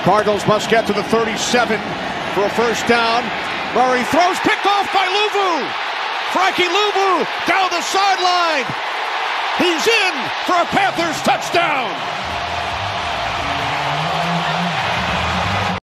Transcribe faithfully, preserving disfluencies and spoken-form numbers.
Cardinals must get to the thirty-seven for a first down. Murray throws, picked off by Luvu. Frankie Luvu down the sideline. He's in for a Panthers touchdown.